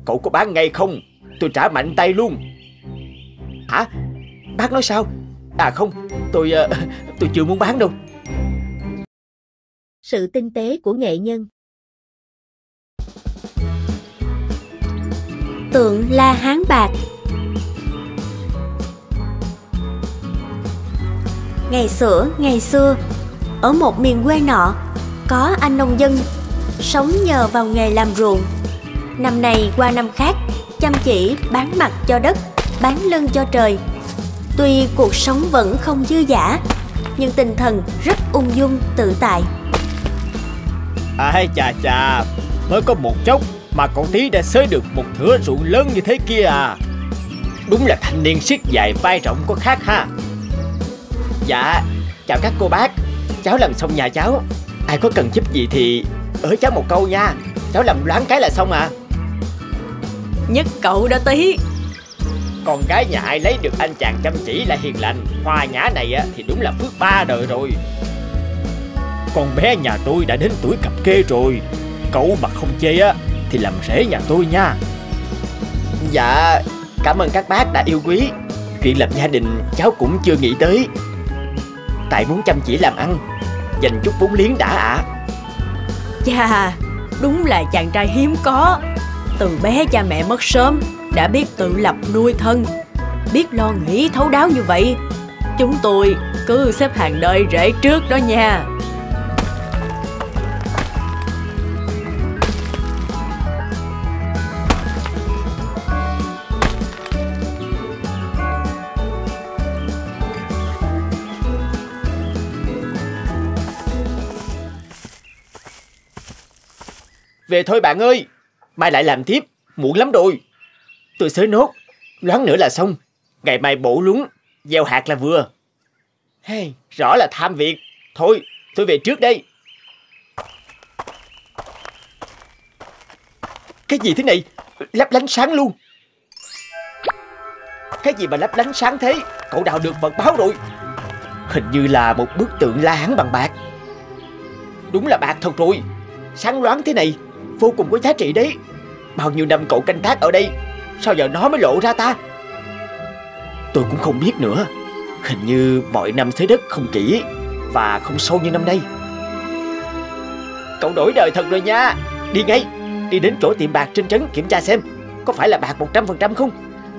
Cậu có bán ngay không? Tôi trả mạnh tay luôn. Hả? Bác nói sao? À không, tôi chưa muốn bán đâu. Sự tinh tế của nghệ nhân. Tượng La Hán bạc. Ngày xưa, ở một miền quê nọ, có anh nông dân sống nhờ vào nghề làm ruộng. Năm này qua năm khác, chăm chỉ bán mặt cho đất, bán lưng cho trời. Tuy cuộc sống vẫn không dư dả, nhưng tinh thần rất ung dung tự tại. Ai chà, mới có một chốc mà cậu tí đã xới được một thửa ruộng lớn như thế kia à. Đúng là thanh niên siết dài vai rộng có khác ha. Dạ, chào các cô bác. Cháu làm xong nhà cháu. Ai có cần giúp gì thì ới cháu một câu nha. Cháu làm loáng cái là xong à. Nhất cậu đó Tí. Con gái nhà ai lấy được anh chàng chăm chỉ lại hiền lành hòa nhã này á, thì đúng là phước 3 đời rồi. Con bé nhà tôi đã đến tuổi cập kê rồi. Cậu mà không chê á thì làm rể nhà tôi nha. Dạ, cảm ơn các bác đã yêu quý. Chuyện lập gia đình cháu cũng chưa nghĩ tới. Tại muốn chăm chỉ làm ăn, dành chút vốn liếng đã ạ. Chà, đúng là chàng trai hiếm có. Từ bé cha mẹ mất sớm, đã biết tự lập nuôi thân, biết lo nghĩ thấu đáo như vậy. Chúng tôi cứ xếp hàng đợi rể trước đó nha. Về thôi bạn ơi, mai lại làm tiếp, muộn lắm rồi. Tôi xới nốt, loáng nữa là xong. Ngày mai bổ luống, gieo hạt là vừa. Hey, rõ là tham việc. Thôi, tôi về trước đây. Cái gì thế này? Lấp lánh sáng luôn. Cái gì mà lấp lánh sáng thế? Cậu đào được vật báo rồi. Hình như là một bức tượng La Hán bằng bạc. Đúng là bạc thật rồi. Sáng loáng thế này, vô cùng có giá trị đấy. Bao nhiêu năm cậu canh tác ở đây, sao giờ nó mới lộ ra ta? Tôi cũng không biết nữa. Hình như mọi năm xới đất không kỹ và không sâu như năm nay. Cậu đổi đời thật rồi nha. Đi ngay, đi đến chỗ tiệm bạc trên trấn kiểm tra xem có phải là bạc 100% không.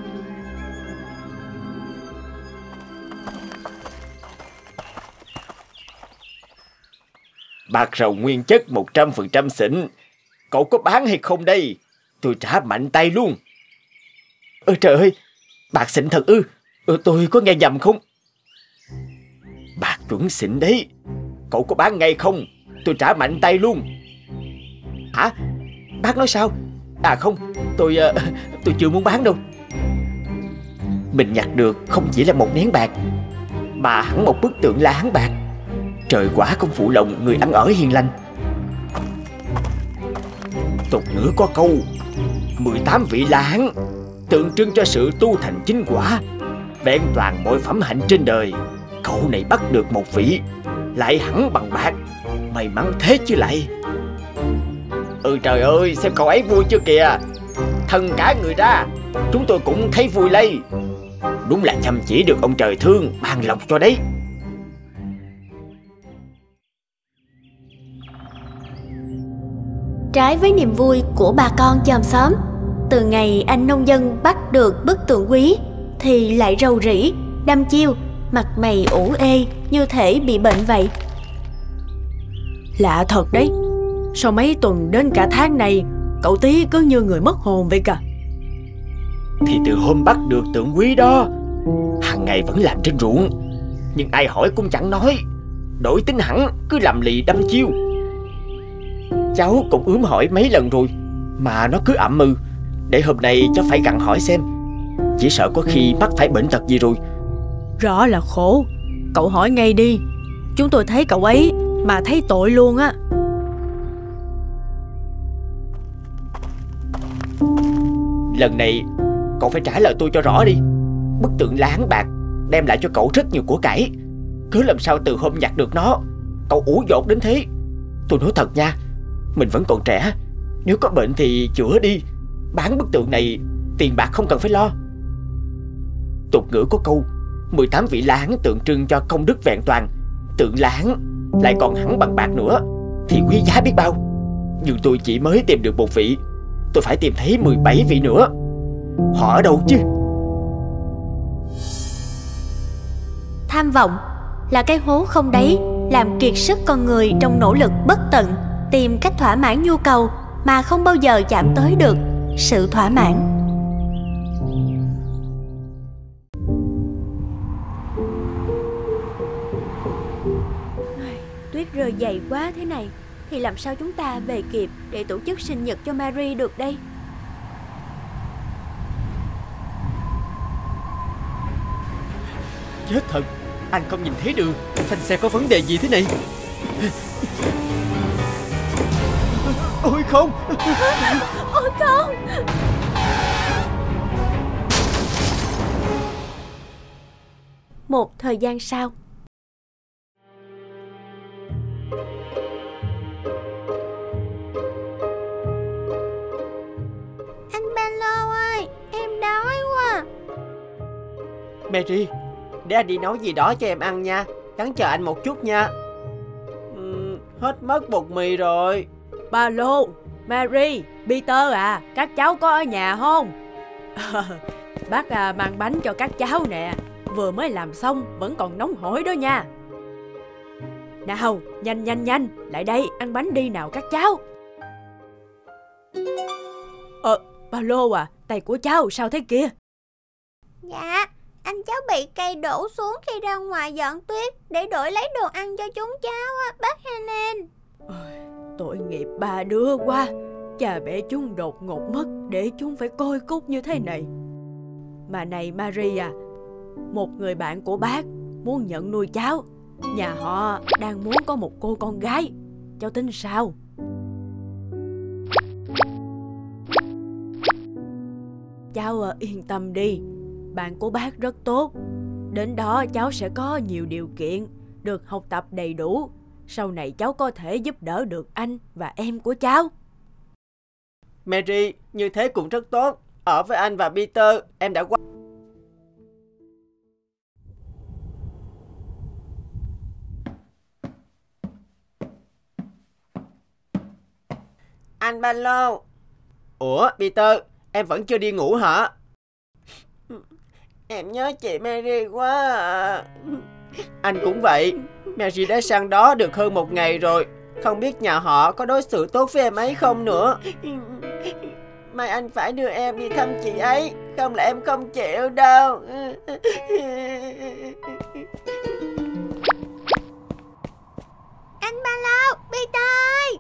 Bạc rầu nguyên chất 100% xịn. Cậu có bán hay không đây? Tôi trả mạnh tay luôn. Trời ơi, bạc xịn thật ư? Tôi có nghe nhầm không? Bạc chuẩn xịn đấy. Cậu có bán ngay không? Tôi trả mạnh tay luôn. Hả? Bác nói sao? À không, tôi chưa muốn bán đâu. Mình nhặt được không chỉ là một nén bạc, mà hẳn một bức tượng La Hán bạc. Trời quả không phụ lòng người ăn ở hiền lành. Tục ngữ có câu 18 vị La Hán tượng trưng cho sự tu thành chính quả, vẹn toàn mọi phẩm hạnh trên đời. Cậu này bắt được một vị, lại hẳn bằng bạc. May mắn thế chứ lại. Trời ơi, xem cậu ấy vui chưa kìa. Thân cả người ra, chúng tôi cũng thấy vui lây. Đúng là chăm chỉ được ông trời thương, ban lộc cho đấy. Trái với niềm vui của bà con chòm xóm, từ ngày anh nông dân bắt được bức tượng quý thì lại rầu rĩ, đăm chiêu, mặt mày ủ ê như thể bị bệnh vậy. Lạ thật đấy, sau mấy tuần đến cả tháng này, cậu Tí cứ như người mất hồn vậy cả. Thì từ hôm bắt được tượng quý đó, hàng ngày vẫn làm trên ruộng, nhưng ai hỏi cũng chẳng nói. Đổi tính hẳn, cứ làm lì đăm chiêu. Cháu cũng ướm hỏi mấy lần rồi mà nó cứ ậm ừ. Để hôm nay cháu phải gặng hỏi xem. Chỉ sợ có khi mắc phải bệnh tật gì rồi. Rõ là khổ. Cậu hỏi ngay đi. Chúng tôi thấy cậu ấy mà thấy tội luôn á. Lần này cậu phải trả lời tôi cho rõ đi. Bức tượng La Hán bạc đem lại cho cậu rất nhiều của cải. Cứ làm sao từ hôm nhặt được nó cậu ủ dột đến thế? Tôi nói thật nha, mình vẫn còn trẻ. Nếu có bệnh thì chữa đi, bán bức tượng này tiền bạc không cần phải lo. Tục ngữ có câu 18 vị la hán tượng trưng cho công đức vẹn toàn, tượng la hán lại còn hẳn bằng bạc nữa thì quý giá biết bao. Nhưng tôi chỉ mới tìm được một vị, tôi phải tìm thấy 17 vị nữa. Họ ở đâu chứ? Tham vọng là cái hố không đáy, làm kiệt sức con người trong nỗ lực bất tận tìm cách thỏa mãn nhu cầu mà không bao giờ chạm tới được sự thỏa mãn. Tuyết rơi dày quá thế này thì làm sao chúng ta về kịp để tổ chức sinh nhật cho Mary được đây? Chết thật, anh không nhìn thấy đường. Phanh xe có vấn đề gì thế này? Ôi không! Ôi không! Một thời gian sau. Anh Ba Lô ơi, em đói quá. Mary, để anh đi nấu gì đó cho em ăn nha. Gắng chờ anh một chút nha. Hết mất bột mì rồi. Ba Lô, Mary, Peter à, các cháu có ở nhà không? Bác mang bánh cho các cháu nè. Vừa mới làm xong, vẫn còn nóng hổi đó nha. Nào, nhanh, lại đây, ăn bánh đi nào các cháu. Ba Lô à, tay của cháu sao thế kia? Dạ, anh cháu bị cây đổ xuống khi ra ngoài dọn tuyết để đổi lấy đồ ăn cho chúng cháu á, bác Helen. Tội nghiệp ba đứa quá. Cha mẹ chúng đột ngột mất để chúng phải côi cút như thế này. Mà này Maria, một người bạn của bác muốn nhận nuôi cháu. Nhà họ đang muốn có một cô con gái. Cháu tính sao? Cháu yên tâm đi, bạn của bác rất tốt. Đến đó cháu sẽ có nhiều điều kiện, được học tập đầy đủ. Sau này cháu có thể giúp đỡ được anh và em của cháu. Mary, như thế cũng rất tốt. Ở với anh và Peter, em đã qua. Anh Ba Lô. Ủa Peter, em vẫn chưa đi ngủ hả? Em nhớ chị Mary quá à. Anh cũng vậy. Mary đã sang đó được hơn một ngày rồi. Không biết nhà họ có đối xử tốt với em ấy không nữa. Mai anh phải đưa em đi thăm chị ấy, không là em không chịu đâu. Anh Ba Lô, Peter ơi.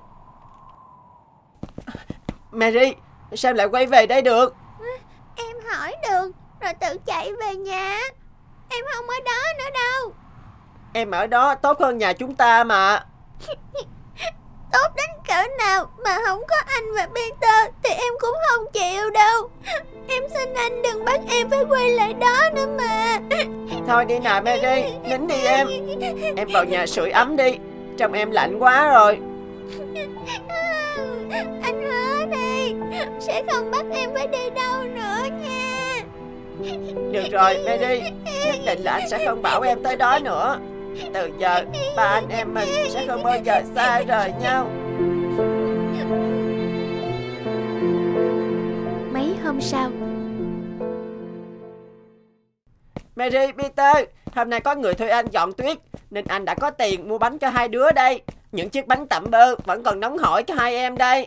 Mary, sao em lại quay về đây được? Em hỏi đường rồi tự chạy về nhà. Em không ở đó nữa đâu. Em ở đó tốt hơn nhà chúng ta mà. Tốt đến cỡ nào mà không có anh và Peter thì em cũng không chịu đâu. Em xin anh đừng bắt em phải quay lại đó nữa mà. Thôi đi nào Mary, nín đi em. Em vào nhà sưởi ấm đi, trong em lạnh quá rồi. Anh hứa đi, sẽ không bắt em phải đi đâu nữa nha. Được rồi Mary, nhất định là anh sẽ không bảo em tới đó nữa. Từ giờ ba anh em mình sẽ không bao giờ xa rời nhau. Mấy hôm sau. Mary, Peter, hôm nay có người thuê anh dọn tuyết nên anh đã có tiền mua bánh cho hai đứa đây. Những chiếc bánh tẩm bơ vẫn còn nóng hổi cho hai em đây.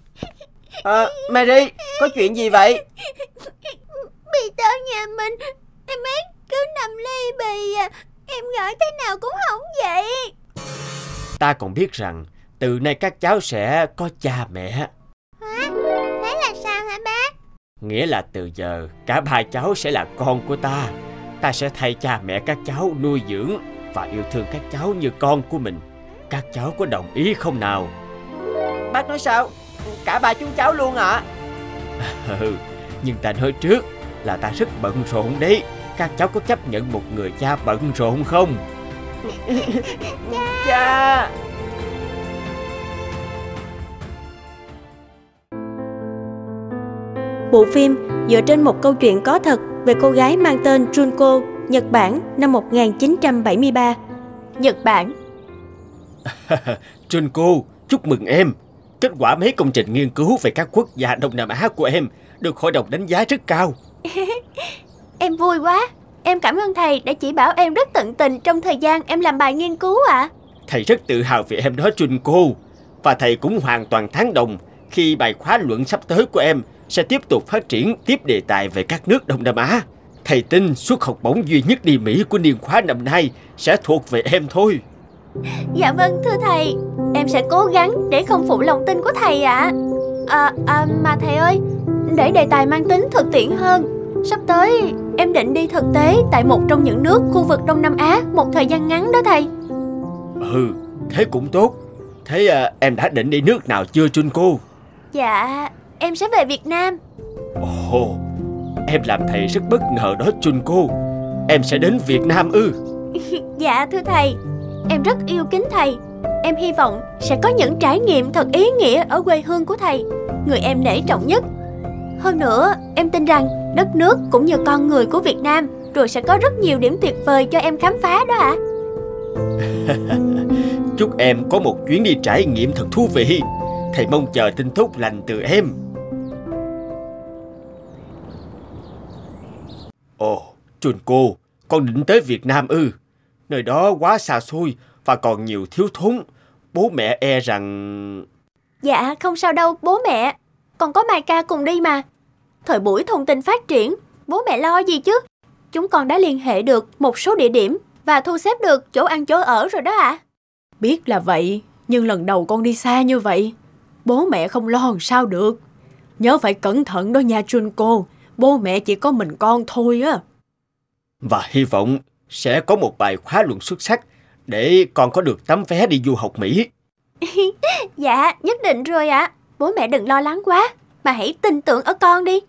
Mary, có chuyện gì vậy? Peter nhà mình, em ấy cứ nằm ly bì à. Em gọi thế nào cũng không vậy. Ta còn biết rằng từ nay các cháu sẽ có cha mẹ. Hả? Thế là sao hả bác? Nghĩa là từ giờ cả ba cháu sẽ là con của ta. Ta sẽ thay cha mẹ các cháu nuôi dưỡng và yêu thương các cháu như con của mình. Các cháu có đồng ý không nào? Bác nói sao? Cả ba chúng cháu luôn ạ? Nhưng ta nói trước là ta rất bận rộn đấy. Các cháu có chấp nhận một người cha bận rộn không? Cha! Bộ phim dựa trên một câu chuyện có thật về cô gái mang tên Junko, Nhật Bản, năm 1973. Nhật Bản. Junko, chúc mừng em. Kết quả mấy công trình nghiên cứu về các quốc gia Đông Nam Á của em được hội đồng đánh giá rất cao. Em vui quá. Em cảm ơn thầy đã chỉ bảo em rất tận tình trong thời gian em làm bài nghiên cứu ạ. Thầy rất tự hào về em đó Junko. Và thầy cũng hoàn toàn tán đồng khi bài khóa luận sắp tới của em sẽ tiếp tục phát triển tiếp đề tài về các nước Đông Nam Á. Thầy tin suất học bổng duy nhất đi Mỹ của niên khóa năm nay sẽ thuộc về em thôi. Dạ vâng thưa thầy, em sẽ cố gắng để không phụ lòng tin của thầy ạ. Mà thầy ơi, để đề tài mang tính thực tiễn hơn, sắp tới em định đi thực tế tại một trong những nước khu vực Đông Nam Á một thời gian ngắn đó thầy. Thế cũng tốt. Thế em đã định đi nước nào chưa Junko? Dạ, em sẽ về Việt Nam. Ồ, em làm thầy rất bất ngờ đó Junko. Em sẽ đến Việt Nam ư? Dạ thưa thầy, em rất yêu kính thầy. Em hy vọng sẽ có những trải nghiệm thật ý nghĩa ở quê hương của thầy, người em nể trọng nhất. Hơn nữa, em tin rằng đất nước cũng như con người của Việt Nam rồi sẽ có rất nhiều điểm tuyệt vời cho em khám phá đó ạ. Chúc em có một chuyến đi trải nghiệm thật thú vị. Thầy mong chờ tin tốt lành từ em. Ồ, Junko, con định tới Việt Nam ư? Nơi đó quá xa xôi và còn nhiều thiếu thốn. Bố mẹ e rằng... Dạ, không sao đâu bố mẹ. Còn có Mai Ca cùng đi mà. Thời buổi thông tin phát triển, bố mẹ lo gì chứ? Chúng con đã liên hệ được một số địa điểm và thu xếp được chỗ ăn chỗ ở rồi đó ạ. Biết là vậy, nhưng lần đầu con đi xa như vậy, bố mẹ không lo làm sao được. Nhớ phải cẩn thận đó nha Junko. Bố mẹ chỉ có mình con thôi á. Và hy vọng sẽ có một bài khóa luận xuất sắc để con có được tấm vé đi du học Mỹ. Dạ, nhất định rồi ạ. Bố mẹ đừng lo lắng quá, mà hãy tin tưởng ở con đi.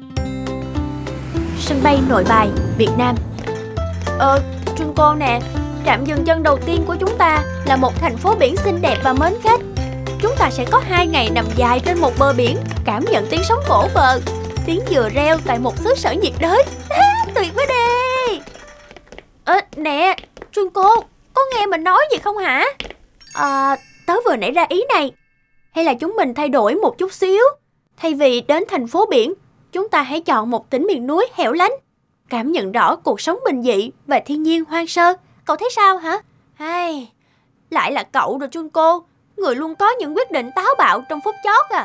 Sân bay Nội Bài, Việt Nam. Junko nè, trạm dừng chân đầu tiên của chúng ta là một thành phố biển xinh đẹp và mến khách. Chúng ta sẽ có 2 ngày nằm dài trên một bờ biển, cảm nhận tiếng sóng vỗ bờ, tiếng dừa reo tại một xứ sở nhiệt đới. Tuyệt quá đi. Nè, Junko, có nghe mình nói gì không hả? Tớ vừa nảy ra ý này. Hay là chúng mình thay đổi một chút xíu. Thay vì đến thành phố biển, chúng ta hãy chọn một tỉnh miền núi hẻo lánh, cảm nhận rõ cuộc sống bình dị và thiên nhiên hoang sơ. Cậu thấy sao hả? Hay, lại là cậu rồi Junko. Người luôn có những quyết định táo bạo trong phút chót à.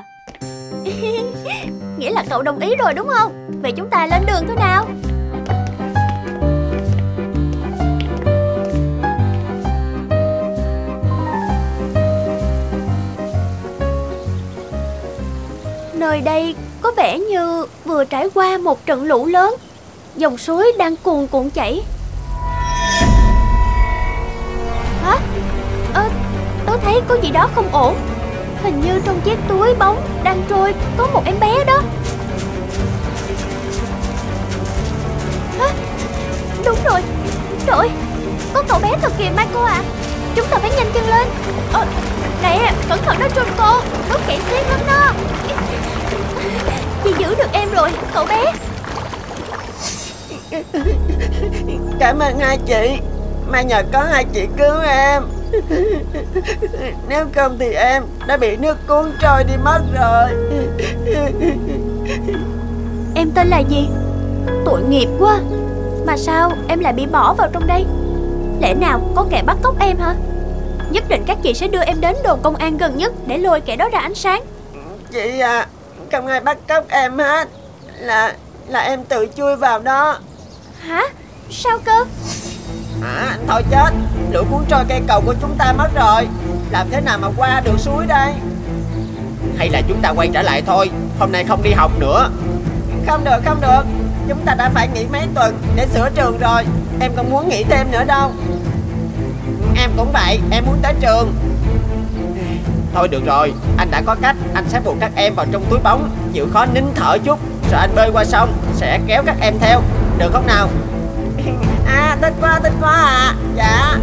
Nghĩa là cậu đồng ý rồi đúng không? Vậy chúng ta lên đường thôi nào. Nơi đây có vẻ như vừa trải qua một trận lũ lớn. Dòng suối đang cuồn cuộn chảy. Hả? Tớ thấy có gì đó không ổn. Hình như trong chiếc túi bóng đang trôi có một em bé đó. Hả? Đúng rồi. Trời, có cậu bé thật kìa Michael ạ. Chúng ta phải nhanh chân lên. Nè, cẩn thận đó Junko, nó kẹt xiết lắm đó. Chị giữ được em rồi, cậu bé. Cảm ơn hai chị. May nhờ có hai chị cứu em. Nếu không thì em đã bị nước cuốn trôi đi mất rồi. Em tên là gì? Tội nghiệp quá. Mà sao em lại bị bỏ vào trong đây? Lẽ nào có kẻ bắt cóc em hả? Nhất định các chị sẽ đưa em đến đồn công an gần nhất để lôi kẻ đó ra ánh sáng. Chị à, không ai bắt cóc em hết. Là em tự chui vào đó. Hả? Sao cơ? Thôi chết, lũ cuốn trôi cây cầu của chúng ta mất rồi. Làm thế nào mà qua được suối đây? Hay là chúng ta quay trở lại thôi, hôm nay không đi học nữa. Không được. Chúng ta đã phải nghỉ mấy tuần để sửa trường rồi. Em không muốn nghỉ thêm nữa đâu. Em cũng vậy, em muốn tới trường. Thôi được rồi, anh đã có cách. Anh sẽ buộc các em vào trong túi bóng, chịu khó nín thở chút, rồi anh bơi qua sông, sẽ kéo các em theo. Được không nào? Thích quá à. Dạ.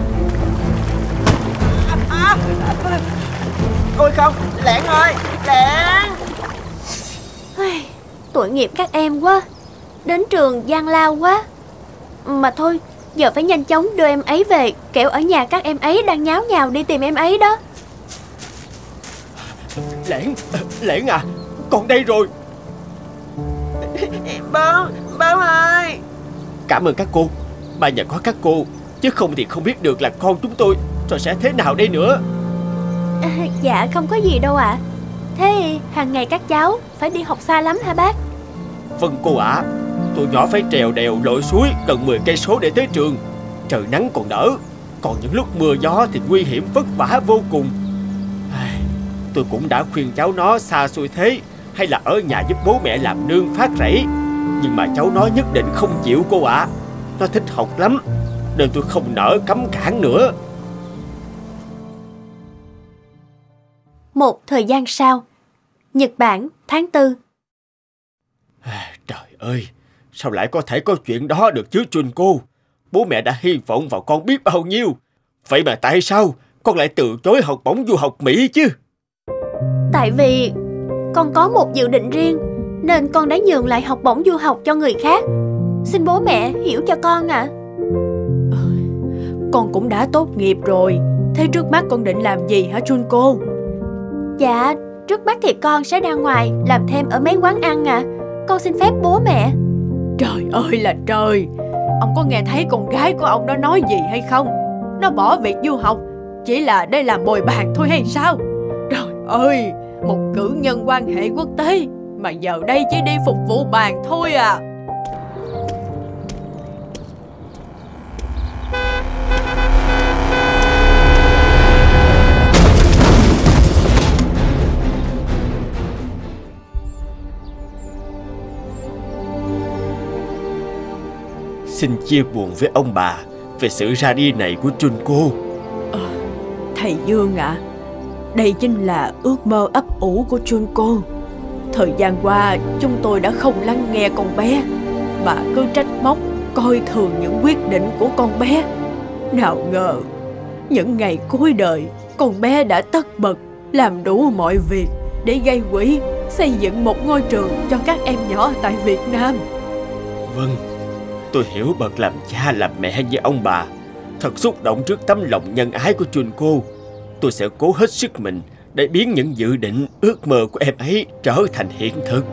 Ôi không, Lẹn ơi, Lẹn. tội nghiệp các em quá. Đến trường gian lao quá. Mà thôi, giờ phải nhanh chóng đưa em ấy về, kẻo ở nhà các em ấy đang nháo nhào đi tìm em ấy đó. Lẻn à, con đây rồi. Bố ơi. Cảm ơn các cô. Mà nhờ có các cô, chứ không thì không biết được là con chúng tôi rồi sẽ thế nào đây nữa. Dạ không có gì đâu ạ. Thế hàng ngày các cháu phải đi học xa lắm hả bác? Vâng cô ạ. Tụi nhỏ phải trèo đèo lội suối gần 10 cây số để tới trường. Trời nắng còn đỡ, còn những lúc mưa gió thì nguy hiểm vất vả vô cùng. Tôi cũng đã khuyên cháu nó xa xôi thế, hay là ở nhà giúp bố mẹ làm nương phát rẫy, nhưng mà cháu nó nhất định không chịu cô ạ. Nó thích học lắm, nên tôi không nỡ cấm cản nữa. Một thời gian sau, Nhật Bản, tháng 4. Trời ơi, sao lại có thể có chuyện đó được chứ Junko? Bố mẹ đã hy vọng vào con biết bao nhiêu. Vậy mà tại sao con lại từ chối học bổng du học Mỹ chứ? Tại vì con có một dự định riêng, nên con đã nhường lại học bổng du học cho người khác. Xin bố mẹ hiểu cho con ạ. Con cũng đã tốt nghiệp rồi. Thế trước mắt con định làm gì hả Junko? Dạ, trước mắt thì con sẽ ra ngoài làm thêm ở mấy quán ăn ạ. Con xin phép bố mẹ. Trời ơi là trời. Ông có nghe thấy con gái của ông đó nói gì hay không? Nó bỏ việc du học chỉ là để làm bồi bàn thôi hay sao? Trời ơi, một cử nhân quan hệ quốc tế mà giờ đây chỉ đi phục vụ bàn thôi à. Xin chia buồn với ông bà về sự ra đi này của Junko. Thầy Dương ạ, đây chính là ước mơ ấp ủ của Junko. Thời gian qua chúng tôi đã không lắng nghe con bé, mà cứ trách móc, coi thường những quyết định của con bé. Nào ngờ những ngày cuối đời, con bé đã tất bật làm đủ mọi việc để gây quỹ xây dựng một ngôi trường cho các em nhỏ tại Việt Nam. Vâng, tôi hiểu bậc làm cha làm mẹ như ông bà thật xúc động trước tấm lòng nhân ái của Junko. Tôi sẽ cố hết sức mình để biến những dự định, ước mơ của em ấy trở thành hiện thực.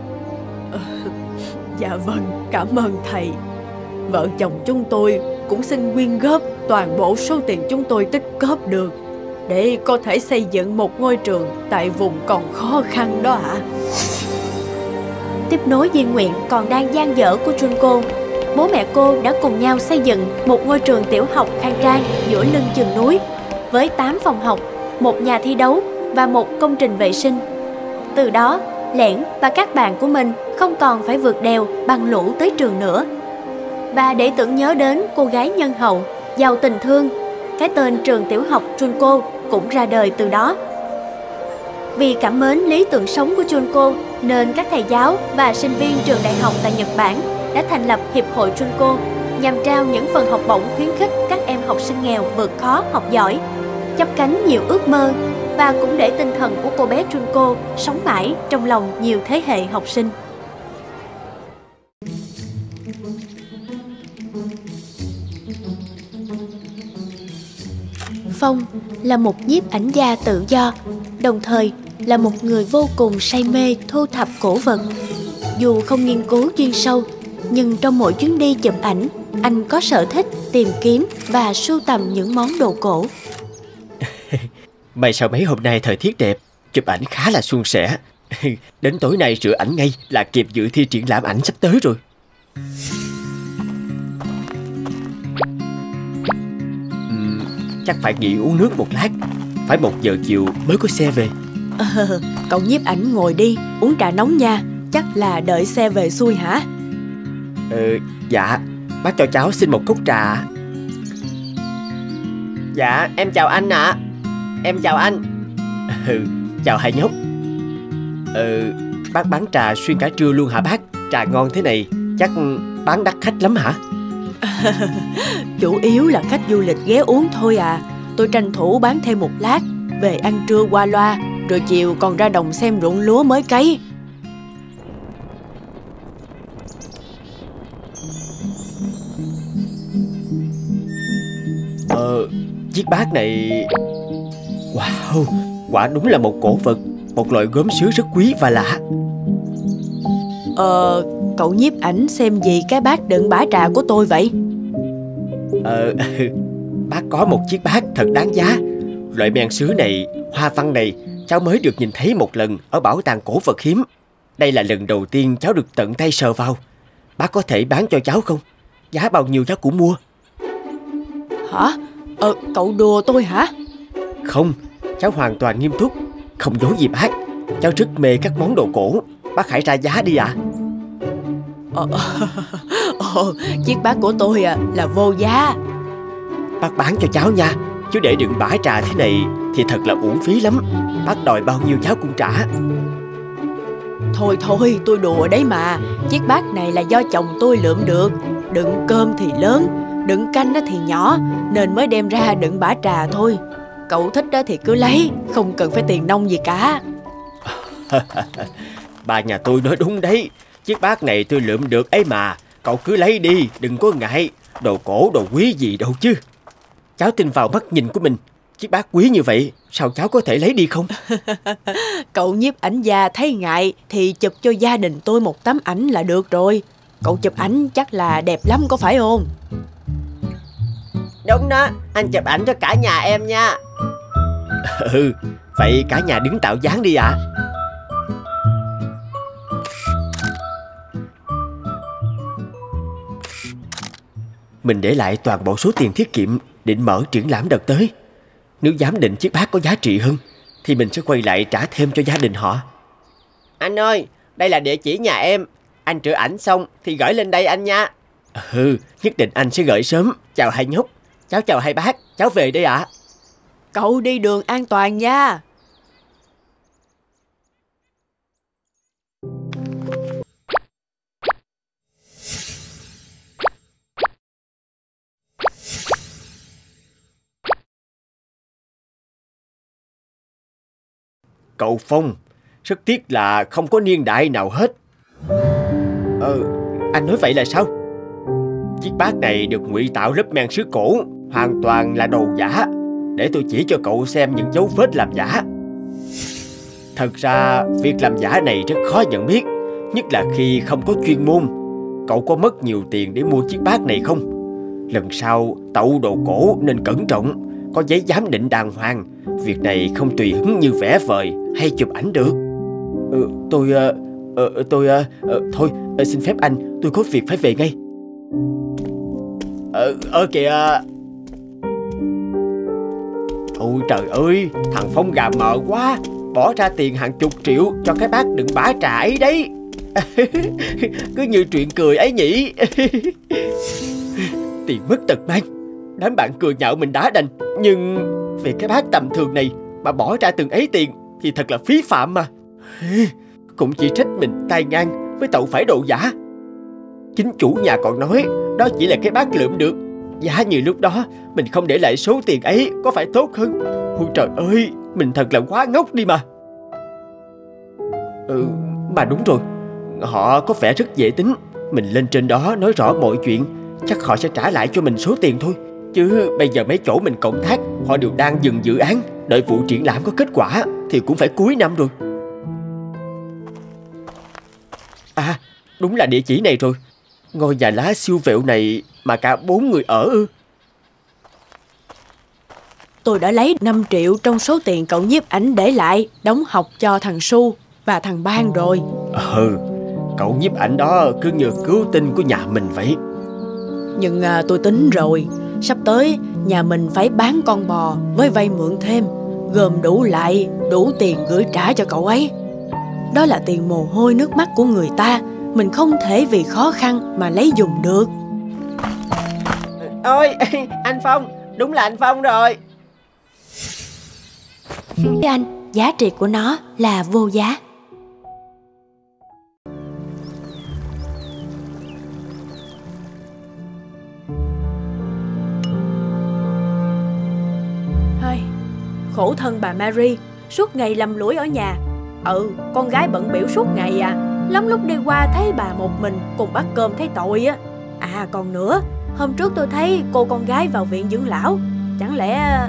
Dạ vâng, cảm ơn thầy. Vợ chồng chúng tôi cũng xin quyên góp toàn bộ số tiền chúng tôi tích góp được để có thể xây dựng một ngôi trường tại vùng còn khó khăn đó ạ. Tiếp nối di nguyện còn đang dang dở của Junko, bố mẹ cô đã cùng nhau xây dựng một ngôi trường tiểu học khang trang giữa lưng chừng núi với 8 phòng học, một nhà thi đấu và một công trình vệ sinh. Từ đó, Lẻn và các bạn của mình không còn phải vượt đèo băng lũ tới trường nữa. Và để tưởng nhớ đến cô gái nhân hậu, giàu tình thương, cái tên trường tiểu học Junko cũng ra đời từ đó. Vì cảm mến lý tưởng sống của Junko, nên các thầy giáo và sinh viên trường đại học tại Nhật Bản đã thành lập Hiệp hội Junko nhằm trao những phần học bổng khuyến khích các em học sinh nghèo vượt khó học giỏi, chắp cánh nhiều ước mơ, và cũng để tinh thần của cô bé Junko sống mãi trong lòng nhiều thế hệ học sinh. Phong là một nhiếp ảnh gia tự do, đồng thời là một người vô cùng say mê thu thập cổ vật. Dù không nghiên cứu chuyên sâu, nhưng trong mỗi chuyến đi chụp ảnh, anh có sở thích tìm kiếm và sưu tầm những món đồ cổ. May sao mấy hôm nay thời tiết đẹp, chụp ảnh khá là suôn sẻ. Đến tối nay rửa ảnh ngay là kịp dự thi triển lãm ảnh sắp tới rồi. Chắc phải nghỉ uống nước một lát, phải 1 giờ chiều mới có xe về. Cậu nhiếp ảnh ngồi đi, uống trà nóng nha. Chắc là đợi xe về xuôi hả? Dạ, bác cho cháu xin một cốc trà. Dạ, em chào anh ạ. Em chào anh. Chào hai nhóc. Bác bán trà xuyên cả trưa luôn hả bác? Trà ngon thế này chắc bán đắt khách lắm hả? Chủ yếu là khách du lịch ghé uống thôi à. Tôi tranh thủ bán thêm một lát, về ăn trưa qua loa, rồi chiều còn ra đồng xem ruộng lúa mới cấy. Chiếc bát này... Wow, quả đúng là một cổ vật, một loại gốm sứ rất quý và lạ. Cậu nhiếp ảnh xem gì cái bát đựng bã trà của tôi vậy? Bác có một chiếc bát thật đáng giá. Loại men sứ này, hoa văn này, cháu mới được nhìn thấy một lần ở bảo tàng cổ vật hiếm. Đây là lần đầu tiên cháu được tận tay sờ vào. Bác có thể bán cho cháu không? Giá bao nhiêu cháu cũng mua. Hả? Cậu đùa tôi hả? Không, cháu hoàn toàn nghiêm túc. Không giấu gì bác, cháu rất mê các món đồ cổ. Bác hãy ra giá đi ạ. Chiếc bát của tôi là vô giá. Bác bán cho cháu nha, chứ để đựng bã trà thế này thì thật là uổng phí lắm. Bác đòi bao nhiêu cháu cũng trả. Thôi, tôi đùa đấy mà. Chiếc bát này là do chồng tôi lượm được. Đựng cơm thì lớn, đựng canh thì nhỏ, nên mới đem ra đựng bã trà thôi. Cậu thích thì cứ lấy, không cần phải tiền nong gì cả. Bà nhà tôi nói đúng đấy. Chiếc bát này tôi lượm được ấy mà. Cậu cứ lấy đi, đừng có ngại. Đồ cổ, đồ quý gì đâu chứ. Cháu tin vào mắt nhìn của mình. Chiếc bát quý như vậy, sao cháu có thể lấy đi không? Cậu nhiếp ảnh gia thấy ngại thì chụp cho gia đình tôi một tấm ảnh là được rồi. Cậu chụp ảnh chắc là đẹp lắm có phải không? Đúng đó, anh chụp ảnh cho cả nhà em nha. Vậy cả nhà đứng tạo dáng đi ạ. Mình để lại toàn bộ số tiền tiết kiệm định mở triển lãm đợt tới. Nếu giám định chiếc bát có giá trị hơn thì mình sẽ quay lại trả thêm cho gia đình họ. Anh ơi, đây là địa chỉ nhà em. Anh chụp ảnh xong thì gửi lên đây anh nha. Nhất định anh sẽ gửi sớm. Chào hai nhóc. Cháu chào hai bác. Cháu về đây ạ. Cậu đi đường an toàn nha. Cậu Phong, rất tiếc là không có niên đại nào hết. Anh nói vậy là sao? Chiếc bát này được ngụy tạo lớp men sứ cổ, hoàn toàn là đồ giả. Để tôi chỉ cho cậu xem những dấu vết làm giả. Thật ra việc làm giả này rất khó nhận biết, nhất là khi không có chuyên môn. Cậu có mất nhiều tiền để mua chiếc bát này không? Lần sau tậu đồ cổ nên cẩn trọng, có giấy giám định đàng hoàng. Việc này không tùy hứng như vẽ vời hay chụp ảnh được. Thôi, xin phép anh, tôi có việc phải về ngay. Kìa. Ôi trời ơi, thằng Phong gà mờ quá. Bỏ ra tiền hàng chục triệu cho cái bát đựng bã trà ấy đấy. Cứ như chuyện cười ấy nhỉ. Tiền mất tật mang. Đám bạn cười nhạo mình đá đành. Nhưng về cái bát tầm thường này mà bỏ ra từng ấy tiền thì thật là phí phạm mà. Cũng chỉ trách mình tay ngang với tậu phải đồ giả. Chính chủ nhà còn nói đó chỉ là cái bát lượm được. Giá như lúc đó mình không để lại số tiền ấy có phải tốt hơn? Ôi trời ơi, mình thật là quá ngốc đi mà. Mà đúng rồi, họ có vẻ rất dễ tính. Mình lên trên đó nói rõ mọi chuyện, chắc họ sẽ trả lại cho mình số tiền thôi. Chứ bây giờ mấy chỗ mình cộng tác họ đều đang dừng dự án. Đợi vụ triển lãm có kết quả thì cũng phải cuối năm rồi. À, đúng là địa chỉ này rồi. Ngôi nhà lá siêu vẹo này mà cả 4 người ở ư? Tôi đã lấy 5 triệu trong số tiền cậu nhiếp ảnh để lại đóng học cho thằng Su và thằng Ban rồi. Cậu nhiếp ảnh đó cứ như cứu tinh của nhà mình vậy. Nhưng tôi tính rồi, sắp tới nhà mình phải bán con bò với vay mượn thêm, gom đủ lại đủ tiền gửi trả cho cậu ấy. Đó là tiền mồ hôi nước mắt của người ta, mình không thể vì khó khăn mà lấy dùng được. Ôi, anh Phong, đúng là anh Phong rồi. Với anh, giá trị của nó là vô giá. Khổ thân bà Mary, suốt ngày lầm lũi ở nhà. Con gái bận bịu suốt ngày à. Lắm lúc đi qua thấy bà một mình cùng bát cơm thấy tội á. À còn nữa, hôm trước tôi thấy cô con gái vào viện dưỡng lão. Chẳng lẽ...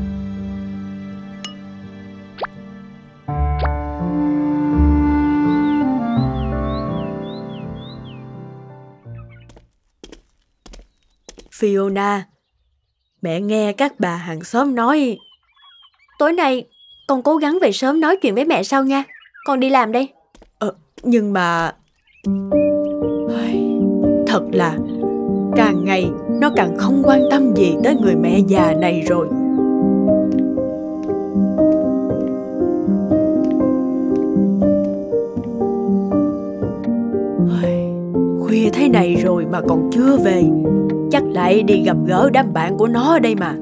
Fiona, mẹ nghe các bà hàng xóm nói... Tối nay con cố gắng về sớm nói chuyện với mẹ sau nha. Con đi làm đây. Nhưng mà... Thật là càng ngày nó càng không quan tâm gì tới người mẹ già này rồi. Khuya thế này rồi mà còn chưa về. Chắc lại đi gặp gỡ đám bạn của nó đây mà.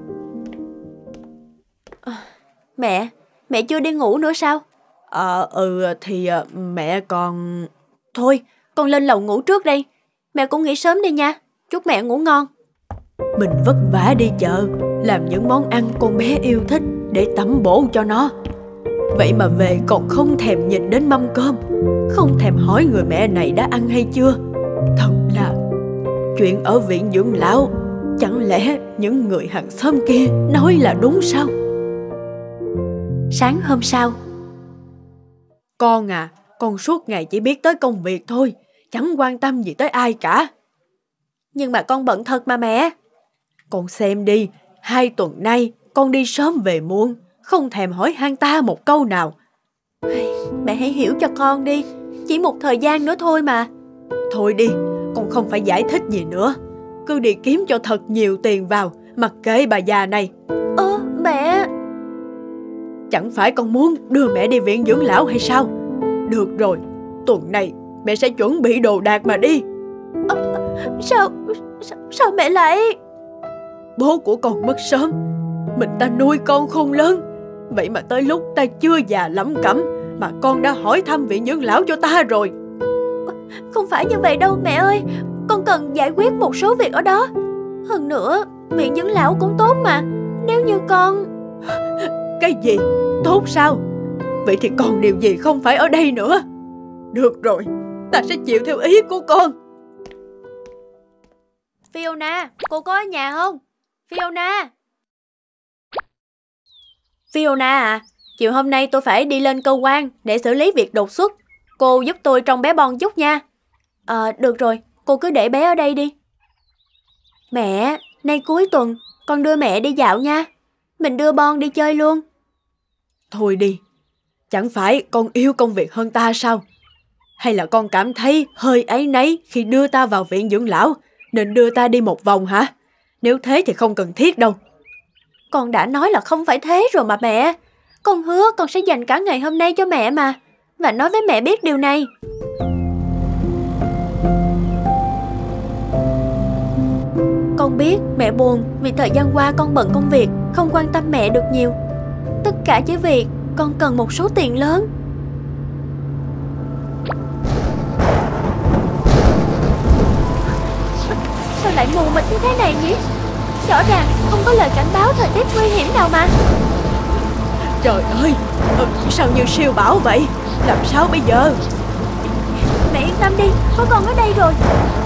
Mẹ chưa đi ngủ nữa sao? Thì mẹ còn... Thôi, con lên lầu ngủ trước đây. Mẹ cũng nghỉ sớm đi nha. Chúc mẹ ngủ ngon. Mình vất vả đi chợ, làm những món ăn con bé yêu thích để tẩm bổ cho nó. Vậy mà về còn không thèm nhìn đến mâm cơm, không thèm hỏi người mẹ này đã ăn hay chưa. Thật là... Chuyện ở viện dưỡng lão, chẳng lẽ những người hàng xóm kia nói là đúng sao? Sáng hôm sau. Con à, con suốt ngày chỉ biết tới công việc thôi, chẳng quan tâm gì tới ai cả. Nhưng mà con bận thật mà mẹ. Con xem đi, 2 tuần nay con đi sớm về muộn, không thèm hỏi han ta một câu nào. Mẹ hãy hiểu cho con đi, chỉ một thời gian nữa thôi mà. Thôi đi, con không phải giải thích gì nữa. Cứ đi kiếm cho thật nhiều tiền vào, mặc kệ bà già này. Mẹ... Chẳng phải con muốn đưa mẹ đi viện dưỡng lão hay sao? Được rồi, tuần này mẹ sẽ chuẩn bị đồ đạc mà đi. Sao mẹ lại... Bố của con mất sớm, mình ta nuôi con khôn lớn. Vậy mà tới lúc ta chưa già lắm cẩm mà con đã hỏi thăm viện dưỡng lão cho ta rồi. Không phải như vậy đâu mẹ ơi. Con cần giải quyết một số việc ở đó. Hơn nữa, viện dưỡng lão cũng tốt mà. Nếu như con... Cái gì? Tốt sao? Vậy thì còn điều gì không phải ở đây nữa? Được rồi, ta sẽ chịu theo ý của con. Fiona, cô có ở nhà không? Fiona! Fiona à, chiều hôm nay tôi phải đi lên cơ quan để xử lý việc đột xuất. Cô giúp tôi trông bé Bon chút nha. Được rồi, cô cứ để bé ở đây đi. Mẹ, nay cuối tuần, con đưa mẹ đi dạo nha. Mình đưa Bon đi chơi luôn. Thôi đi, chẳng phải con yêu công việc hơn ta sao? Hay là con cảm thấy hơi áy náy khi đưa ta vào viện dưỡng lão nên đưa ta đi một vòng hả? Nếu thế thì không cần thiết đâu. Con đã nói là không phải thế rồi mà mẹ. Con hứa con sẽ dành cả ngày hôm nay cho mẹ mà. Và nói với mẹ biết điều này. Con biết mẹ buồn vì thời gian qua con bận công việc, không quan tâm mẹ được nhiều. Tất cả chỉ vì con cần một số tiền lớn. Sao lại mù mịt như thế này nhỉ? Rõ ràng không có lời cảnh báo thời tiết nguy hiểm nào mà. Trời ơi, sao như siêu bão vậy? Làm sao bây giờ? Mẹ yên tâm đi, có con ở đây rồi.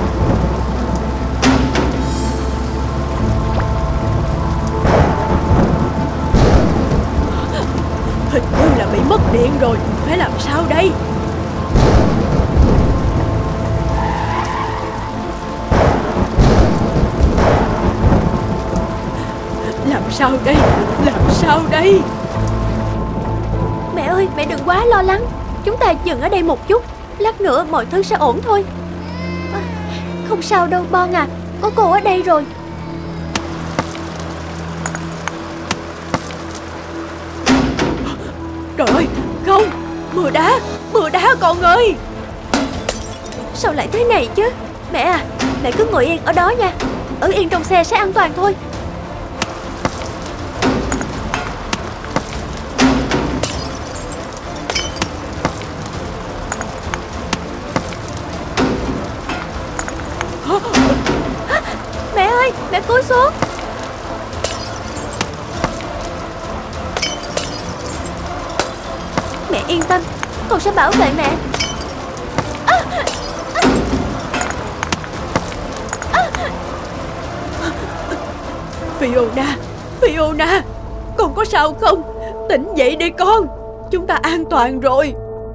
Hình như là bị mất điện rồi. Phải làm sao đây? Làm sao đây? Làm sao đây? Mẹ ơi, mẹ đừng quá lo lắng. Chúng ta dừng ở đây một chút. Lát nữa mọi thứ sẽ ổn thôi. Không sao đâu Bon à. Có cô ở đây rồi. Trời ơi, không. Mưa đá con ơi. Sao lại thế này chứ? Mẹ à, mẹ cứ ngồi yên ở đó nha. Ở yên trong xe sẽ an toàn thôi. Mẹ ơi, mẹ cúi xuống. Mẹ yên tâm, con sẽ bảo vệ mẹ. Fiona, Fiona, con có sao không? Tỉnh dậy đi con, chúng ta an toàn rồi.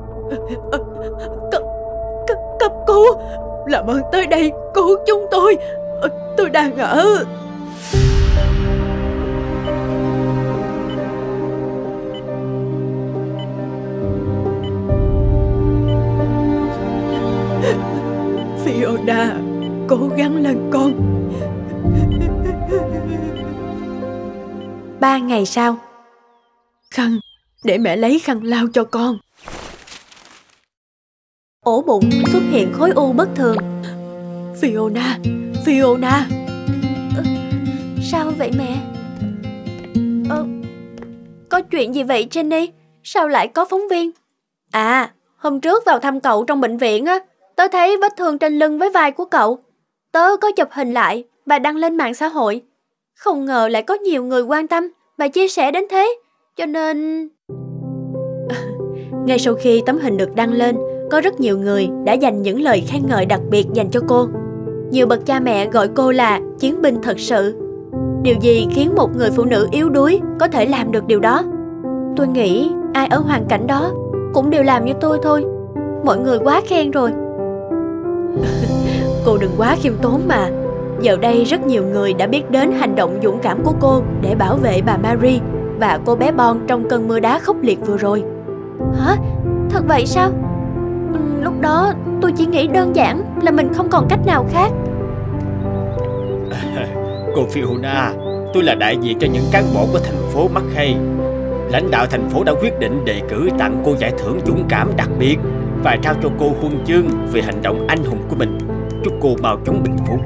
Cấp cứu, làm ơn tới đây cứu chúng tôi. Tôi đang ở... Fiona, cố gắng lên con. 3 ngày sau. Khăn, để mẹ lấy khăn lau cho con. Ổ bụng xuất hiện khối u bất thường. Fiona, Fiona. Sao vậy mẹ? Có chuyện gì vậy Jenny? Sao lại có phóng viên? À, hôm trước vào thăm cậu trong bệnh viện á, tớ thấy vết thương trên lưng với vai của cậu. Tớ có chụp hình lại và đăng lên mạng xã hội. Không ngờ lại có nhiều người quan tâm và chia sẻ đến thế, cho nên... Ngay sau khi tấm hình được đăng lên, có rất nhiều người đã dành những lời khen ngợi đặc biệt dành cho cô. Nhiều bậc cha mẹ gọi cô là chiến binh thật sự. Điều gì khiến một người phụ nữ yếu đuối có thể làm được điều đó? Tôi nghĩ ai ở hoàn cảnh đó cũng đều làm như tôi thôi. Mọi người quá khen rồi. Cô đừng quá khiêm tốn mà. Giờ đây rất nhiều người đã biết đến hành động dũng cảm của cô để bảo vệ bà Marie và cô bé Bon trong cơn mưa đá khốc liệt vừa rồi. Hả? Thật vậy sao? Lúc đó tôi chỉ nghĩ đơn giản là mình không còn cách nào khác. Cô Fiona, tôi là đại diện cho những cán bộ của thành phố Marseille. Lãnh đạo thành phố đã quyết định đề cử tặng cô giải thưởng dũng cảm đặc biệt và trao cho cô huân chương vì hành động anh hùng của mình. Chúc cô mau chóng bình phục.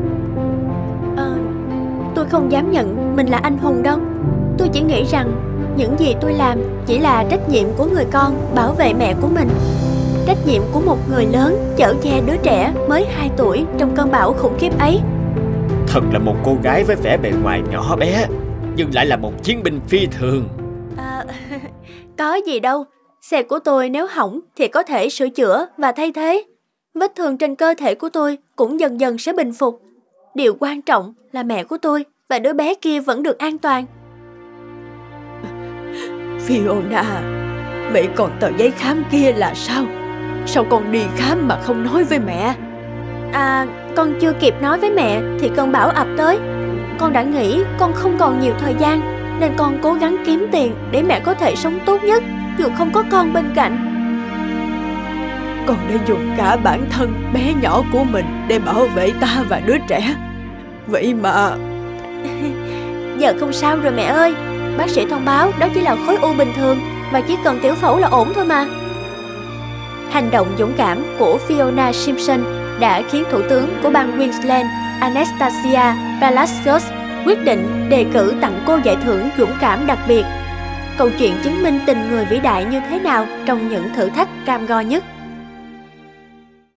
Tôi không dám nhận mình là anh hùng đâu. Tôi chỉ nghĩ rằng những gì tôi làm chỉ là trách nhiệm của người con bảo vệ mẹ của mình. Trách nhiệm của một người lớn chở che đứa trẻ mới 2 tuổi trong cơn bão khủng khiếp ấy. Thật là một cô gái với vẻ bề ngoài nhỏ bé, nhưng lại là một chiến binh phi thường. Có gì đâu. Xe của tôi nếu hỏng thì có thể sửa chữa và thay thế. Vết thương trên cơ thể của tôi cũng dần dần sẽ bình phục. Điều quan trọng là mẹ của tôi và đứa bé kia vẫn được an toàn. Fiona, vậy còn tờ giấy khám kia là sao? Sao con đi khám mà không nói với mẹ? À, con chưa kịp nói với mẹ thì cơn bão ập tới. Con đã nghĩ con không còn nhiều thời gian, nên con cố gắng kiếm tiền để mẹ có thể sống tốt nhất dù không có con bên cạnh. Con đã dùng cả bản thân bé nhỏ của mình để bảo vệ ta và đứa trẻ. Vậy mà... Giờ không sao rồi mẹ ơi. Bác sĩ thông báo đó chỉ là khối u bình thường và chỉ cần tiểu phẫu là ổn thôi mà. Hành động dũng cảm của Fiona Simpson đã khiến thủ tướng của bang Queensland Anastasia Palaszczuk quyết định đề cử tặng cô giải thưởng dũng cảm đặc biệt. Câu chuyện chứng minh tình người vĩ đại như thế nào trong những thử thách cam go nhất.